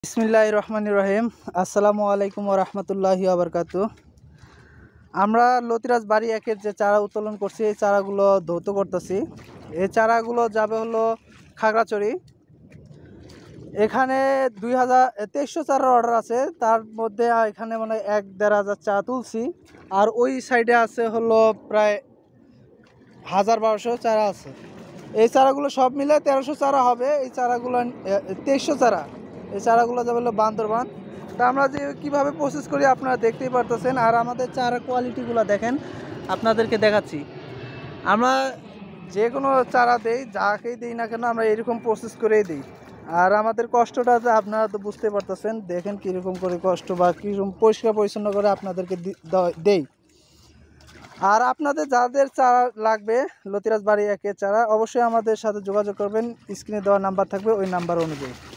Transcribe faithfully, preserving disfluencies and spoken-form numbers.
বিসমিল্লাহির রহমানির রহিম। আসসালামু আলাইকুম ওয়া রাহমাতুল্লাহি ওয়া বারাকাতুহু। আমরা লতিরাজ বাড়ি একের যে চারা উত্তোলন করছি, এই চারাগুলো ধৌত করতেছি। এই চারাগুলো যাবে হলো খাগড়াছড়ি। এখানে দুই হাজার তেইশশো চারার অর্ডার আছে, তার মধ্যে এখানে মানে এক দেড় হাজার চারা তুলছি। আর ওই সাইডে আছে হলো প্রায় হাজার বারোশো চারা আছে। এই চারাগুলো সব মিলে তেরোশো চারা হবে। এই চারাগুলো তেইশশো চারা, এই চারাগুলো যাবে হলো বান্দরবান। তা আমরা যে কীভাবে প্রসেস করি আপনারা দেখতেই পারতেছেন। আর আমাদের চারা কোয়ালিটিগুলো দেখেন, আপনাদেরকে দেখাচ্ছি। আমরা যে কোনো চারা দেই, যাকেই দিই না কেন আমরা এরকম প্রসেস করেই দিই। আর আমাদের কষ্টটা যে আপনারা তো বুঝতে পারতেছেন, দেখেন কীরকম করে কষ্ট বা কীরকম পরিষ্কার পরিচ্ছন্ন করে আপনাদেরকে দেই। আর আপনাদের যাদের চারা লাগবে লতিরাজ বাড়ি একের চারা, অবশ্যই আমাদের সাথে যোগাযোগ করবেন। স্ক্রিনে দেওয়া নাম্বার থাকবে, ওই নাম্বার অনুযায়ী।